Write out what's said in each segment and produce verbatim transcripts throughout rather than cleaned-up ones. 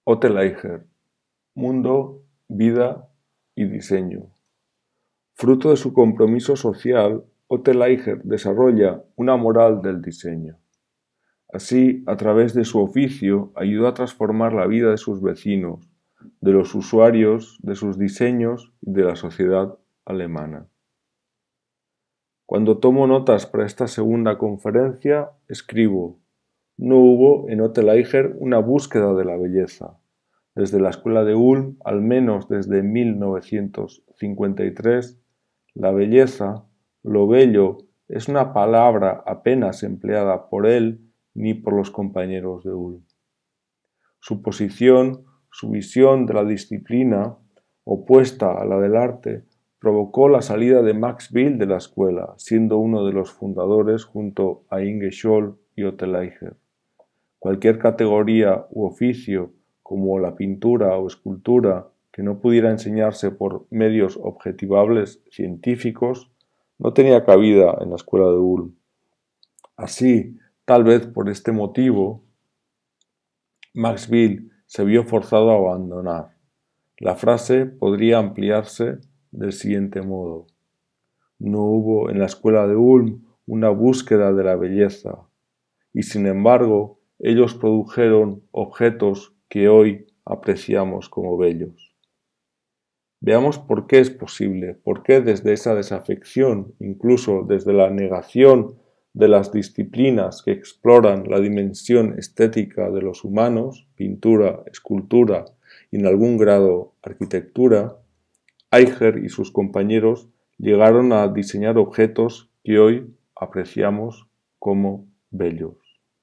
Ottleicher, Mundo, Vida y Diseño. Fruto de su compromiso social, Ottleicher desarrolla una moral del diseño. Así, a través de su oficio, ayudó a transformar la vida de sus vecinos, de los usuarios, de sus diseños y de la sociedad alemana. Cuando tomo notas para esta segunda conferencia, escribo: no hubo en Ottleicher una búsqueda de la belleza. Desde la escuela de Ulm, al menos desde mil novecientos cincuenta y tres, la belleza, lo bello, es una palabra apenas empleada por él ni por los compañeros de Ulm. Su posición, su visión de la disciplina, opuesta a la del arte, provocó la salida de Max Bill de la escuela, siendo uno de los fundadores junto a Inge Scholl y Ottleicher. Cualquier categoría u oficio, como la pintura o escultura, que no pudiera enseñarse por medios objetivables científicos, no tenía cabida en la escuela de Ulm. Así, tal vez por este motivo, Max Bill se vio forzado a abandonar. La frase podría ampliarse del siguiente modo: no hubo en la escuela de Ulm una búsqueda de la belleza, y sin embargo ellos produjeron objetos que hoy apreciamos como bellos. Veamos por qué es posible, por qué desde esa desafección, incluso desde la negación de las disciplinas que exploran la dimensión estética de los humanos, pintura, escultura y en algún grado arquitectura, Eicher y sus compañeros llegaron a diseñar objetos que hoy apreciamos como bellos.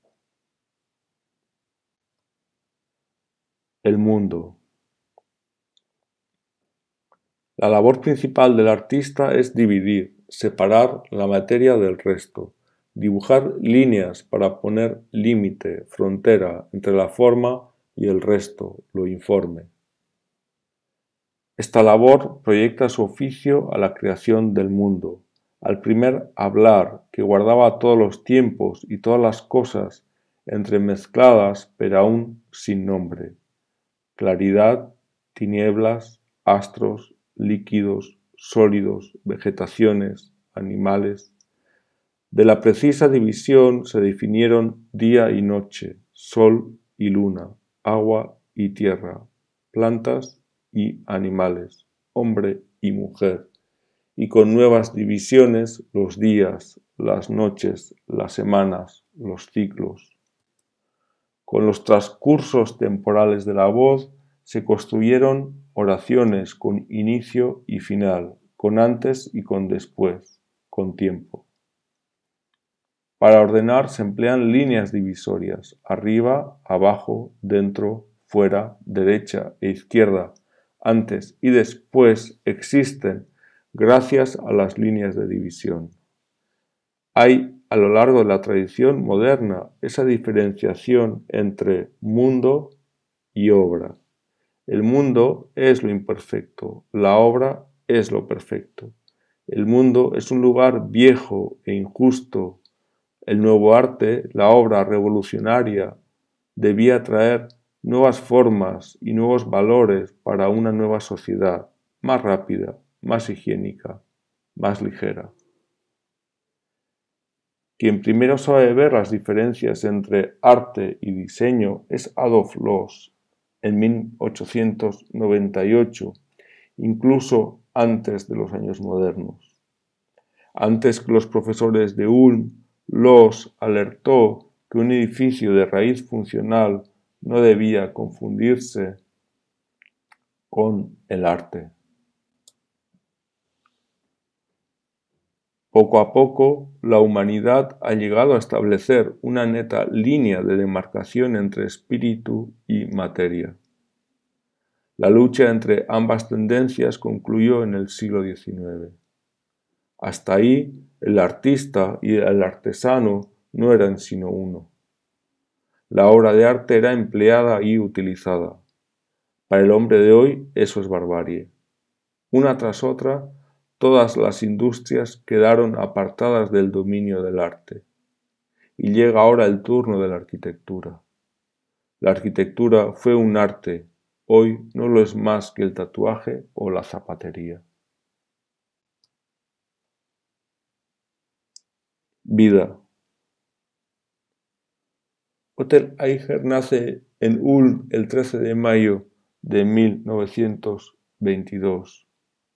El mundo. La labor principal del artista es dividir, separar la materia del resto, dibujar líneas para poner límite, frontera entre la forma y el resto, lo informe. Esta labor proyecta su oficio a la creación del mundo, al primer hablar que guardaba todos los tiempos y todas las cosas entremezcladas pero aún sin nombre. Claridad, tinieblas, astros, líquidos, sólidos, vegetaciones, animales. De la precisa división se definieron día y noche, sol y luna, agua y tierra, plantas y animales, hombre y mujer, y con nuevas divisiones los días, las noches, las semanas, los ciclos. Con los transcursos temporales de la voz se construyeron oraciones con inicio y final, con antes y con después, con tiempo. Para ordenar se emplean líneas divisorias, arriba, abajo, dentro, fuera, derecha e izquierda, antes y después existen gracias a las líneas de división. Hay a lo largo de la tradición moderna esa diferenciación entre mundo y obra. El mundo es lo imperfecto, la obra es lo perfecto. El mundo es un lugar viejo e injusto. El nuevo arte, la obra revolucionaria, debía traer nuevas formas y nuevos valores para una nueva sociedad, más rápida, más higiénica, más ligera. Quien primero sabe ver las diferencias entre arte y diseño es Adolf Loos, en mil ochocientos noventa y ocho, incluso antes de los años modernos. Antes que los profesores de Ulm, Loos alertó que un edificio de raíz funcional no debía confundirse con el arte. Poco a poco, la humanidad ha llegado a establecer una neta línea de demarcación entre espíritu y materia. La lucha entre ambas tendencias concluyó en el siglo diecinueve. Hasta ahí, el artista y el artesano no eran sino uno. La obra de arte era empleada y utilizada. Para el hombre de hoy eso es barbarie. Una tras otra, todas las industrias quedaron apartadas del dominio del arte. Y llega ahora el turno de la arquitectura. La arquitectura fue un arte, hoy no lo es más que el tatuaje o la zapatería. Vida. Otto Eicher nace en Ulm el trece de mayo de mil novecientos veintidós.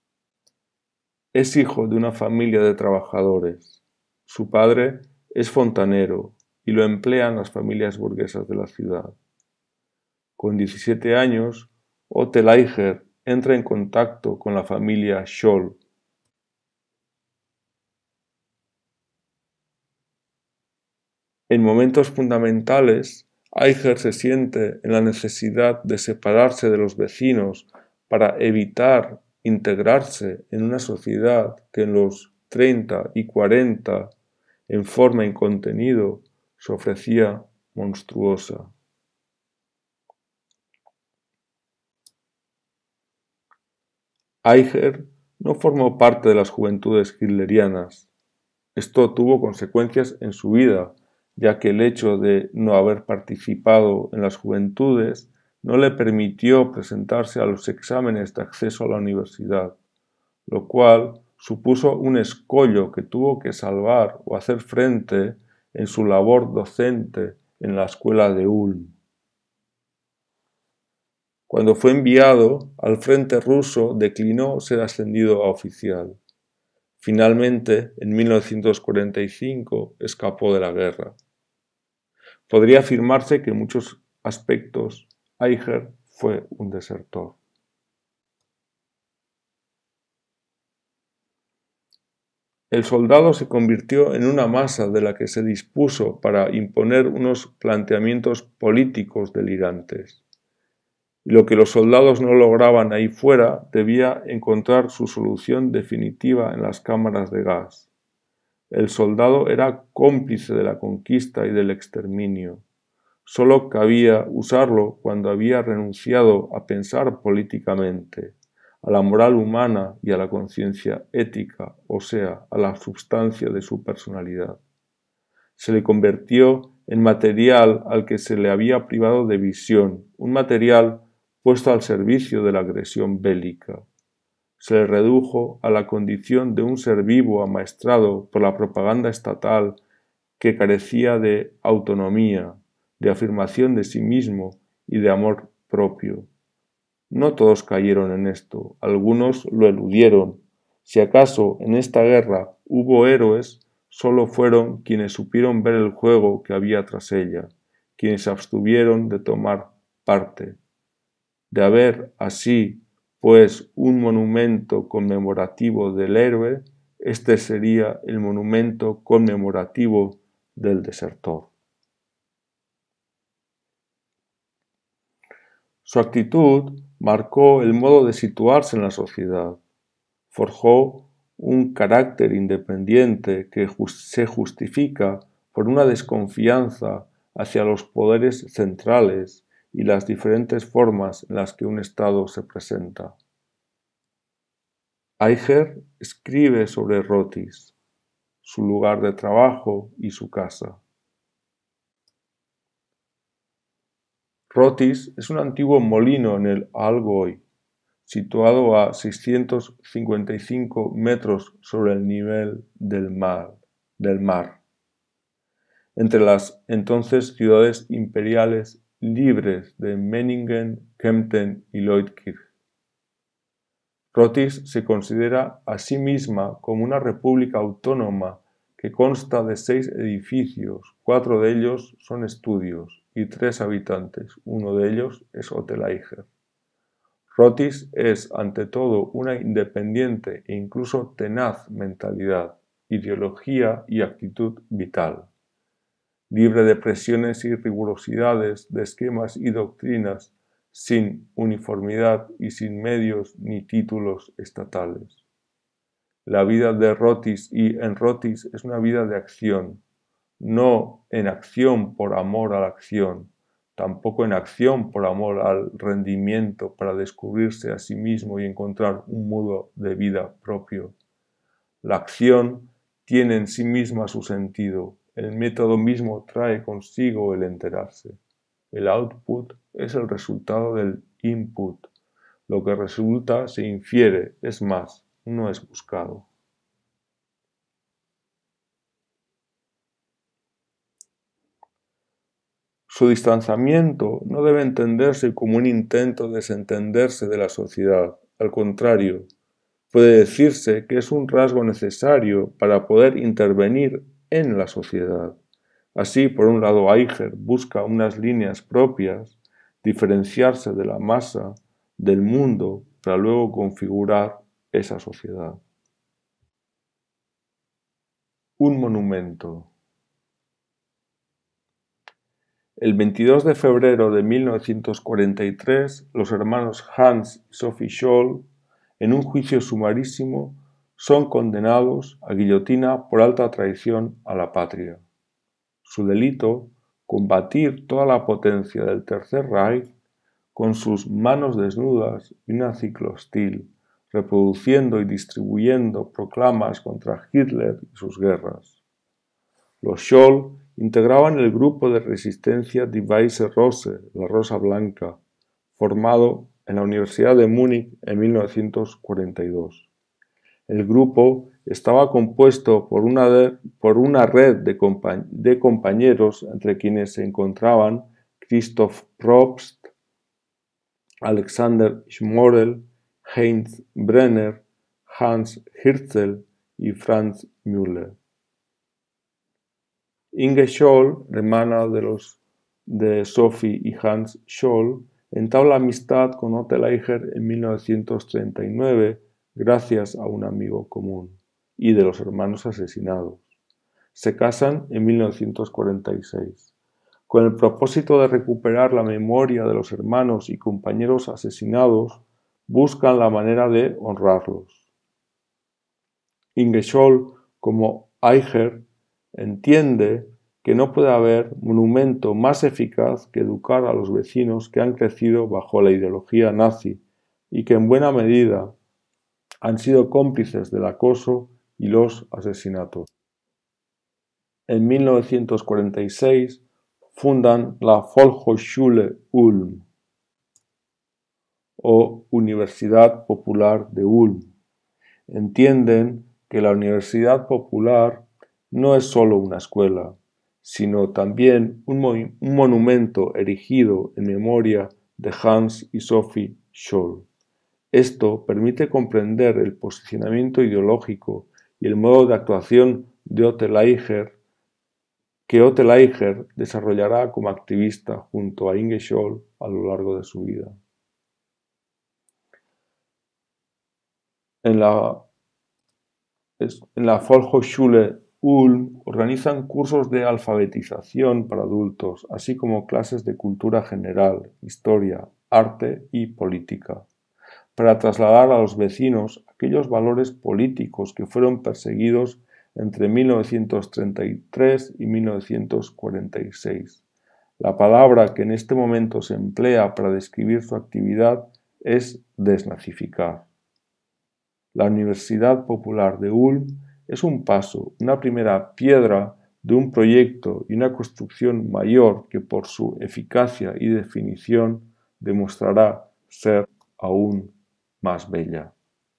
Es hijo de una familia de trabajadores. Su padre es fontanero y lo emplean las familias burguesas de la ciudad. Con diecisiete años, Otto Eicher entra en contacto con la familia Scholl. En momentos fundamentales, Eicher se siente en la necesidad de separarse de los vecinos para evitar integrarse en una sociedad que en los treinta y cuarenta, en forma y contenido, se ofrecía monstruosa. Eicher no formó parte de las juventudes hitlerianas. Esto tuvo consecuencias en su vida, ya que el hecho de no haber participado en las juventudes no le permitió presentarse a los exámenes de acceso a la universidad, lo cual supuso un escollo que tuvo que salvar o hacer frente en su labor docente en la escuela de Ulm. Cuando fue enviado al frente ruso, declinó ser ascendido a oficial. Finalmente, en mil novecientos cuarenta y cinco, escapó de la guerra. Podría afirmarse que en muchos aspectos Eicher fue un desertor. El soldado se convirtió en una masa de la que se dispuso para imponer unos planteamientos políticos delirantes. Y lo que los soldados no lograban ahí fuera debía encontrar su solución definitiva en las cámaras de gas. El soldado era cómplice de la conquista y del exterminio. Solo cabía usarlo cuando había renunciado a pensar políticamente, a la moral humana y a la conciencia ética, o sea, a la substancia de su personalidad. Se le convirtió en material al que se le había privado de visión, un material puesto al servicio de la agresión bélica. Se le redujo a la condición de un ser vivo amaestrado por la propaganda estatal que carecía de autonomía, de afirmación de sí mismo y de amor propio. No todos cayeron en esto, algunos lo eludieron. Si acaso en esta guerra hubo héroes, solo fueron quienes supieron ver el juego que había tras ella, quienes se abstuvieron de tomar parte. De haber así, pues, un monumento conmemorativo del héroe, este sería el monumento conmemorativo del desertor. Su actitud marcó el modo de situarse en la sociedad. Forjó un carácter independiente que se justifica por una desconfianza hacia los poderes centrales y las diferentes formas en las que un Estado se presenta. Eicher escribe sobre Rotis, su lugar de trabajo y su casa. Rotis es un antiguo molino en el Allgäu, situado a seiscientos cincuenta y cinco metros sobre el nivel del mar, del mar, entre las entonces ciudades imperiales libres de Meiningen, Kempten y Leutkirch. Rotis se considera a sí misma como una república autónoma que consta de seis edificios, cuatro de ellos son estudios y tres habitantes, uno de ellos es Hotel Eicher. Rotis es, ante todo, una independiente e incluso tenaz mentalidad, ideología y actitud vital, libre de presiones y rigurosidades, de esquemas y doctrinas, sin uniformidad y sin medios ni títulos estatales. La vida de Rotis y en Rotis es una vida de acción, no en acción por amor a la acción, tampoco en acción por amor al rendimiento para descubrirse a sí mismo y encontrar un modo de vida propio. La acción tiene en sí misma su sentido, el método mismo trae consigo el enterarse. El output es el resultado del input. Lo que resulta se infiere, es más, no es buscado. Su distanciamiento no debe entenderse como un intento de desentenderse de la sociedad. Al contrario, puede decirse que es un rasgo necesario para poder intervenir en la sociedad. Así, por un lado, Eicher busca unas líneas propias, diferenciarse de la masa, del mundo, para luego configurar esa sociedad. Un monumento. El veintidós de febrero de mil novecientos cuarenta y tres, los hermanos Hans y Sophie Scholl, en un juicio sumarísimo, son condenados a guillotina por alta traición a la patria. Su delito, combatir toda la potencia del Tercer Reich con sus manos desnudas y una ciclohostil, reproduciendo y distribuyendo proclamas contra Hitler y sus guerras. Los Scholl integraban el grupo de resistencia Die Weiße Rose, la Rosa Blanca, formado en la Universidad de Múnich en mil novecientos cuarenta y dos. El grupo estaba compuesto por una, de, por una red de, compa de compañeros entre quienes se encontraban Christoph Probst, Alexander Schmorell, Heinz Brenner, Hans Hirzel y Franz Müller. Inge Scholl, hermana de, los, de Sophie y Hans Scholl, entabla amistad con Otto Eicher en mil novecientos treinta y nueve gracias a un amigo común, y de los hermanos asesinados. Se casan en mil novecientos cuarenta y seis. Con el propósito de recuperar la memoria de los hermanos y compañeros asesinados, buscan la manera de honrarlos. Inge Scholl, como Eicher, entiende que no puede haber monumento más eficaz que educar a los vecinos que han crecido bajo la ideología nazi y que en buena medida han sido cómplices del acoso y los asesinatos. En mil novecientos cuarenta y seis fundan la Volkshochschule Ulm o Universidad Popular de Ulm. Entienden que la Universidad Popular no es solo una escuela, sino también un, mo un monumento erigido en memoria de Hans y Sophie Scholl. Esto permite comprender el posicionamiento ideológico y el modo de actuación de Otto Eicher, que Otto Eicher desarrollará como activista junto a Inge Scholl a lo largo de su vida. En la, en la Volkshochschule Ulm organizan cursos de alfabetización para adultos, así como clases de cultura general, historia, arte y política, para trasladar a los vecinos aquellos valores políticos que fueron perseguidos entre mil novecientos treinta y tres y mil novecientos cuarenta y seis. La palabra que en este momento se emplea para describir su actividad es desnazificar. La Universidad Popular de Ulm es un paso, una primera piedra de un proyecto y una construcción mayor que por su eficacia y definición demostrará ser aún más bella.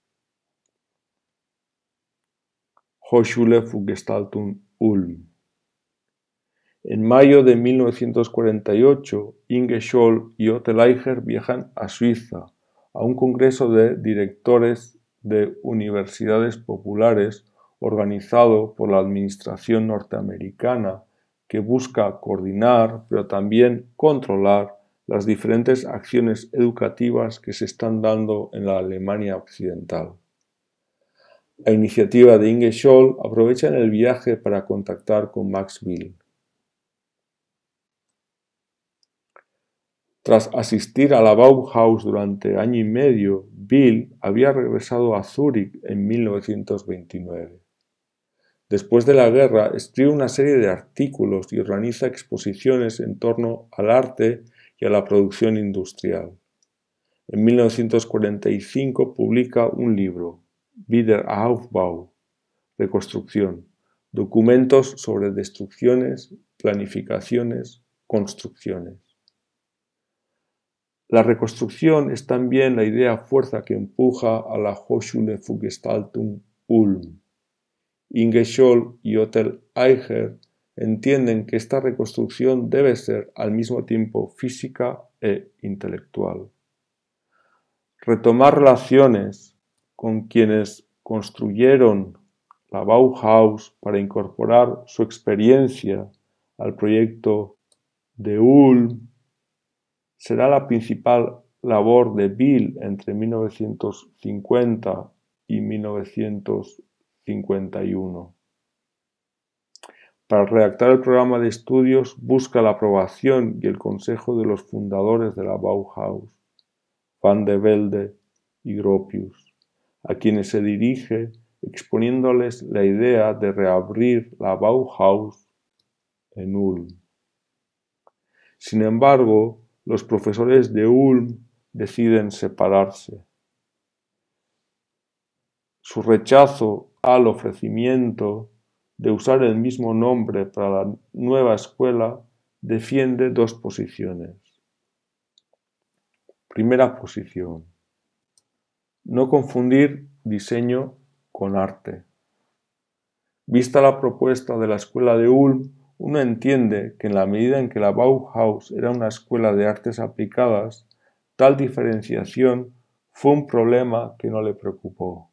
Hochschule für Gestaltung Ulm. En mayo de mil novecientos cuarenta y ocho, Inge Scholl y Otto Eicher viajan a Suiza a un congreso de directores de universidades populares organizado por la administración norteamericana que busca coordinar, pero también controlar las diferentes acciones educativas que se están dando en la Alemania occidental. La iniciativa de Inge Scholl aprovecha el viaje para contactar con Max Bill. Tras asistir a la Bauhaus durante año y medio, Bill había regresado a Zúrich en mil novecientos veintinueve. Después de la guerra, escribe una serie de artículos y organiza exposiciones en torno al arte y a la producción industrial. En mil novecientos cuarenta y cinco publica un libro, Wiederaufbau, Reconstrucción, documentos sobre destrucciones, planificaciones, construcciones. La reconstrucción es también la idea fuerza que empuja a la Hochschule für Gestaltung Ulm. Inge Scholl y Otto Eicher entienden que esta reconstrucción debe ser al mismo tiempo física e intelectual. Retomar relaciones con quienes construyeron la Bauhaus para incorporar su experiencia al proyecto de Ulm será la principal labor de Bill entre mil novecientos cincuenta y mil novecientos cincuenta y uno. Para redactar el programa de estudios busca la aprobación y el consejo de los fundadores de la Bauhaus, Van de Velde y Gropius, a quienes se dirige exponiéndoles la idea de reabrir la Bauhaus en Ulm. Sin embargo, los profesores de Ulm deciden separarse. Su rechazo al ofrecimiento de usar el mismo nombre para la nueva escuela defiende dos posiciones. Primera posición: no confundir diseño con arte. Vista la propuesta de la escuela de Ulm, uno entiende que en la medida en que la Bauhaus era una escuela de artes aplicadas, tal diferenciación fue un problema que no le preocupó.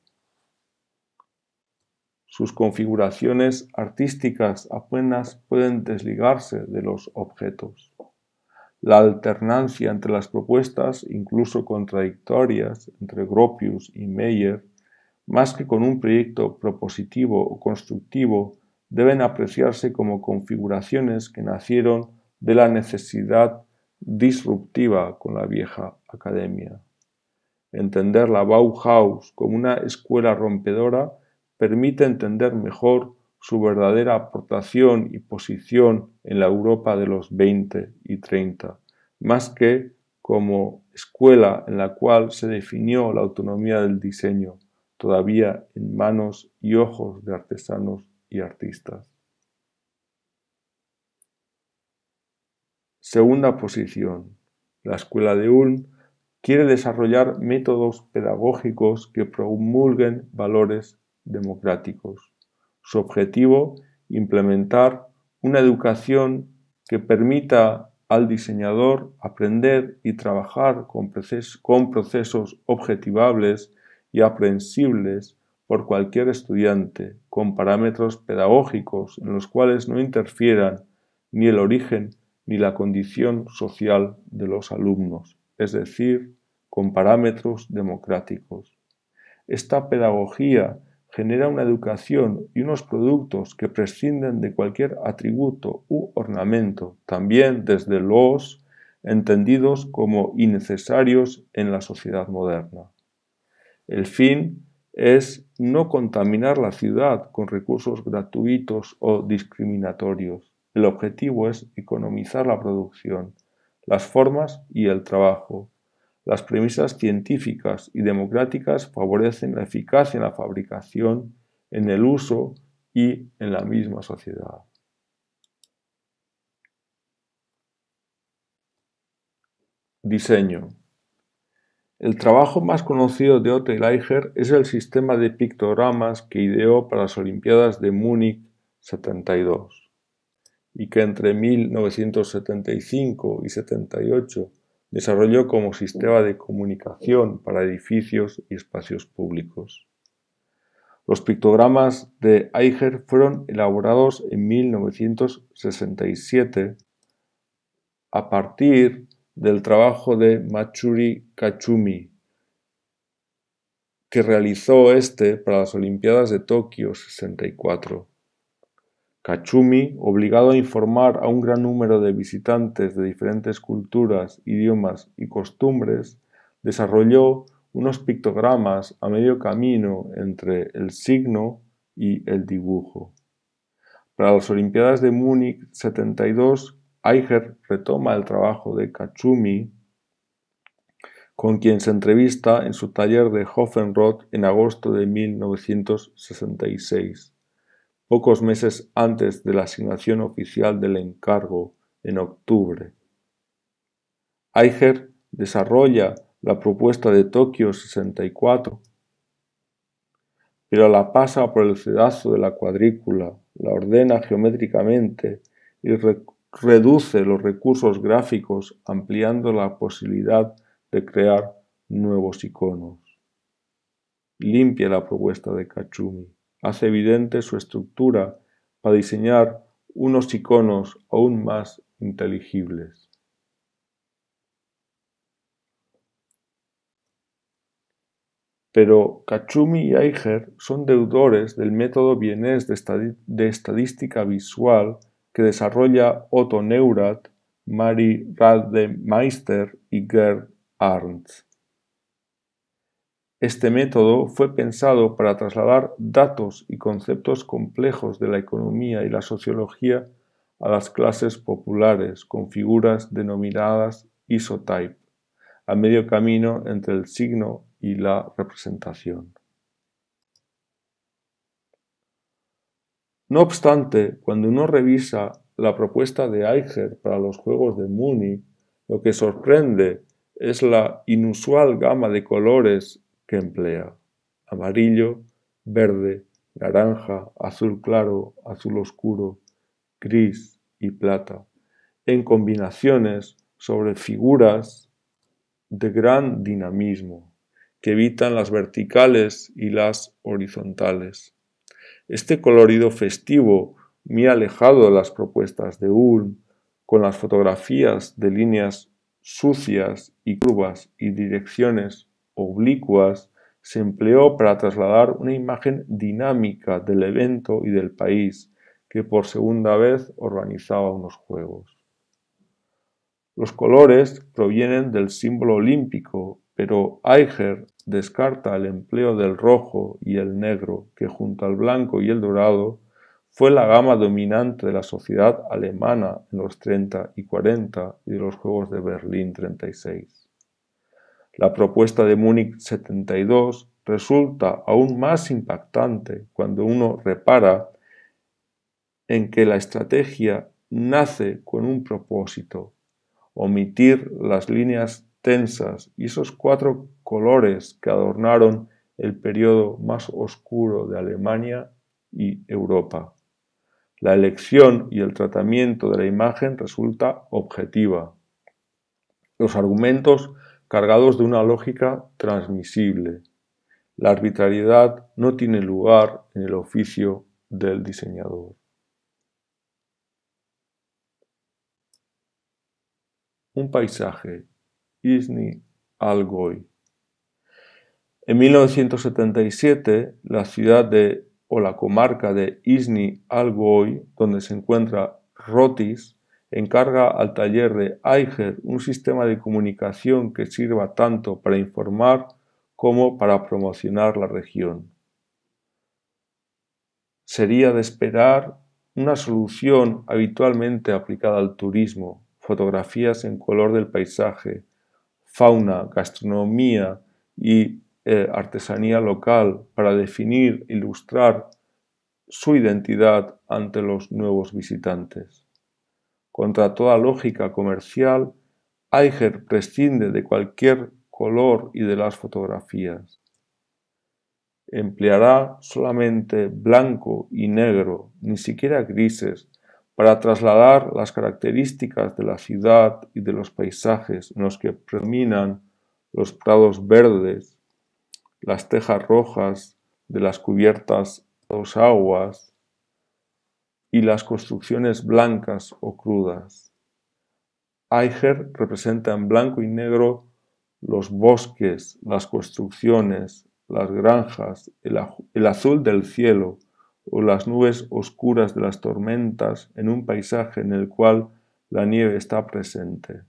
Sus configuraciones artísticas apenas pueden desligarse de los objetos. La alternancia entre las propuestas, incluso contradictorias, entre Gropius y Meyer, más que con un proyecto propositivo o constructivo, deben apreciarse como configuraciones que nacieron de la necesidad disruptiva con la vieja academia. Entender la Bauhaus como una escuela rompedora permite entender mejor su verdadera aportación y posición en la Europa de los veinte y treinta, más que como escuela en la cual se definió la autonomía del diseño, todavía en manos y ojos de artesanos y artistas. Segunda posición. La escuela de Ulm quiere desarrollar métodos pedagógicos que promulguen valores democráticos. Su objetivo, implementar una educación que permita al diseñador aprender y trabajar con, proces- con procesos objetivables y aprehensibles por cualquier estudiante, con parámetros pedagógicos en los cuales no interfieran ni el origen ni la condición social de los alumnos, es decir, con parámetros democráticos. Esta pedagogía genera una educación y unos productos que prescinden de cualquier atributo u ornamento, también desde los entendidos como innecesarios en la sociedad moderna. El fin es no contaminar la ciudad con recursos gratuitos o discriminatorios. El objetivo es economizar la producción, las formas y el trabajo. Las premisas científicas y democráticas favorecen la eficacia en la fabricación, en el uso y en la misma sociedad. Diseño. El trabajo más conocido de Otto Eicher es el sistema de pictogramas que ideó para las Olimpiadas de Múnich setenta y dos y que entre mil novecientos setenta y cinco y setenta y ocho desarrolló como sistema de comunicación para edificios y espacios públicos. Los pictogramas de Eicher fueron elaborados en mil novecientos sesenta y siete a partir del trabajo de Matsuri Kachumi, que realizó este para las Olimpiadas de Tokio sesenta y cuatro. Kachumi, obligado a informar a un gran número de visitantes de diferentes culturas, idiomas y costumbres, desarrolló unos pictogramas a medio camino entre el signo y el dibujo. Para las Olimpiadas de Múnich setenta y dos, Eicher retoma el trabajo de Kachumi, con quien se entrevista en su taller de Hohenroth en agosto de mil novecientos sesenta y seis. Pocos meses antes de la asignación oficial del encargo, en octubre. Eicher desarrolla la propuesta de Tokio sesenta y cuatro, pero la pasa por el cedazo de la cuadrícula, la ordena geométricamente y re reduce los recursos gráficos, ampliando la posibilidad de crear nuevos iconos. Limpia la propuesta de Kachumi, hace evidente su estructura para diseñar unos iconos aún más inteligibles. Pero Kachumi y Eiger son deudores del método vienés de, estadi de estadística visual que desarrolla Otto Neurath, Mari Rademeister y Gerd Arndts. Este método fue pensado para trasladar datos y conceptos complejos de la economía y la sociología a las clases populares con figuras denominadas isotype, a medio camino entre el signo y la representación. No obstante, cuando uno revisa la propuesta de Eiger para los Juegos de Múnich, lo que sorprende es la inusual gama de colores que emplea: amarillo, verde, naranja, azul claro, azul oscuro, gris y plata, en combinaciones sobre figuras de gran dinamismo, que evitan las verticales y las horizontales. Este colorido festivo, muy alejado de las propuestas de Ulm, con las fotografías de líneas sucias y curvas y direcciones oblicuas, se empleó para trasladar una imagen dinámica del evento y del país que por segunda vez organizaba unos juegos. Los colores provienen del símbolo olímpico, pero Eiger descarta el empleo del rojo y el negro, que junto al blanco y el dorado fue la gama dominante de la sociedad alemana en los treinta y cuarenta y de los Juegos de Berlín treinta y seis. La propuesta de Múnich setenta y dos resulta aún más impactante cuando uno repara en que la estrategia nace con un propósito: omitir las líneas tensas y esos cuatro colores que adornaron el periodo más oscuro de Alemania y Europa. La elección y el tratamiento de la imagen resulta objetiva. Los argumentos cargados de una lógica transmisible. La arbitrariedad no tiene lugar en el oficio del diseñador. Un paisaje, Nizhny Algoy. En mil novecientos setenta y siete, la ciudad de, o la comarca de Nizhny Algoy, donde se encuentra Rotis, encarga al taller de Eiger un sistema de comunicación que sirva tanto para informar como para promocionar la región. Sería de esperar una solución habitualmente aplicada al turismo: fotografías en color del paisaje, fauna, gastronomía y eh, artesanía local para definir e ilustrar su identidad ante los nuevos visitantes. Contra toda lógica comercial, Eiger prescinde de cualquier color y de las fotografías. Empleará solamente blanco y negro, ni siquiera grises, para trasladar las características de la ciudad y de los paisajes en los que predominan los prados verdes, las tejas rojas de las cubiertas a dos aguas y las construcciones blancas o crudas. Eiger representa en blanco y negro los bosques, las construcciones, las granjas, el, el azul del cielo o las nubes oscuras de las tormentas en un paisaje en el cual la nieve está presente.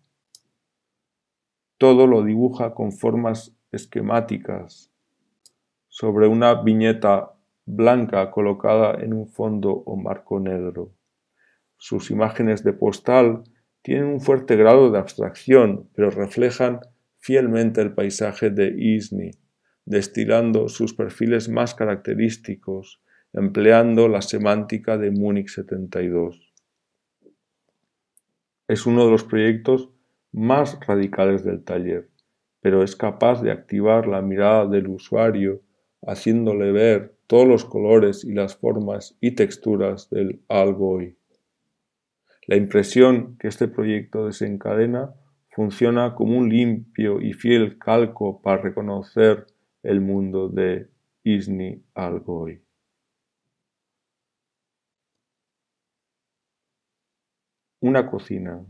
Todo lo dibuja con formas esquemáticas sobre una viñeta blanca colocada en un fondo o marco negro. Sus imágenes de postal tienen un fuerte grado de abstracción, pero reflejan fielmente el paisaje de Nizhny, destilando sus perfiles más característicos, empleando la semántica de Múnich setenta y dos. Es uno de los proyectos más radicales del taller, pero es capaz de activar la mirada del usuario, haciéndole ver todos los colores y las formas y texturas del Algoy. La impresión que este proyecto desencadena funciona como un limpio y fiel calco para reconocer el mundo de Isni Algoy. Una cocina.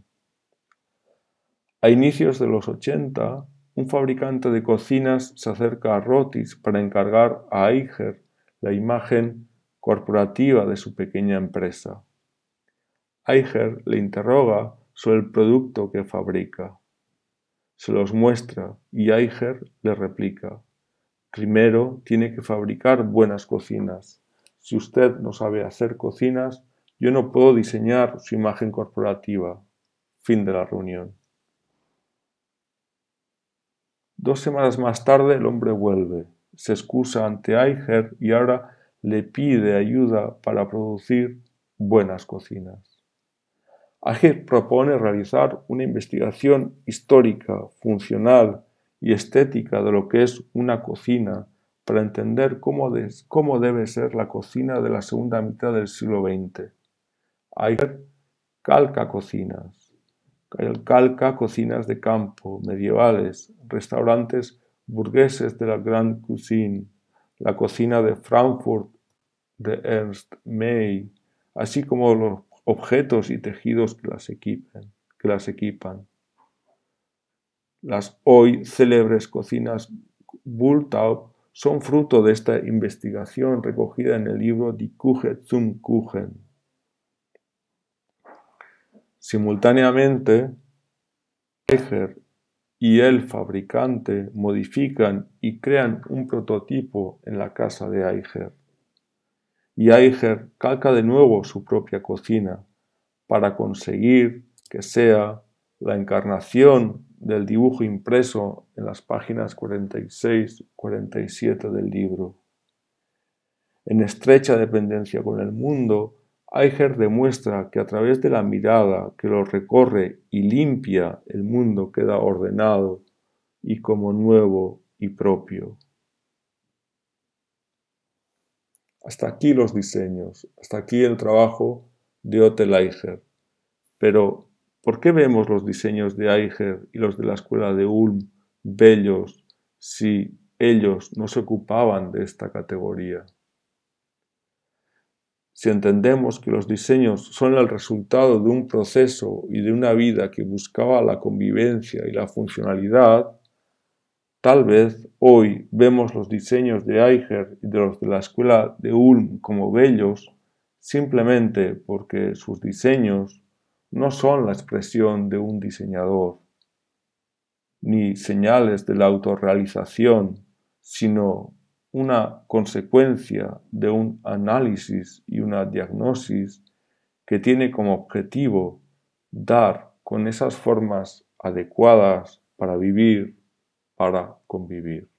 A inicios de los ochenta, un fabricante de cocinas se acerca a Rotis para encargar a Eicher la imagen corporativa de su pequeña empresa. Eicher le interroga sobre el producto que fabrica. Se los muestra y Eicher le replica: primero tiene que fabricar buenas cocinas. Si usted no sabe hacer cocinas, yo no puedo diseñar su imagen corporativa. Fin de la reunión. Dos semanas más tarde el hombre vuelve, se excusa ante Eicher y ahora le pide ayuda para producir buenas cocinas. Eicher propone realizar una investigación histórica, funcional y estética de lo que es una cocina para entender cómo, de, cómo debe ser la cocina de la segunda mitad del siglo veinte. Eicher calca cocinas. Calca cocinas de campo, medievales, restaurantes burgueses de la Grande Cuisine, la cocina de Frankfurt de Ernst May, así como los objetos y tejidos que las, equipen, que las equipan. Las hoy célebres cocinas Bultau son fruto de esta investigación recogida en el libro Die Küche zum Kuchen. Simultáneamente, Eicher y el fabricante modifican y crean un prototipo en la casa de Eicher. Y Eicher calca de nuevo su propia cocina para conseguir que sea la encarnación del dibujo impreso en las páginas cuarenta y seis y cuarenta y siete del libro. En estrecha dependencia con el mundo, Eicher demuestra que a través de la mirada que lo recorre y limpia, el mundo queda ordenado y como nuevo y propio. Hasta aquí los diseños, hasta aquí el trabajo de Otto Eicher. Pero, ¿por qué vemos los diseños de Eicher y los de la escuela de Ulm bellos si ellos no se ocupaban de esta categoría? Si entendemos que los diseños son el resultado de un proceso y de una vida que buscaba la convivencia y la funcionalidad, tal vez hoy vemos los diseños de Eicher y de los de la escuela de Ulm como bellos simplemente porque sus diseños no son la expresión de un diseñador, ni señales de la autorrealización, sino una consecuencia de un análisis y una diagnosis que tiene como objetivo dar con esas formas adecuadas para vivir, para convivir.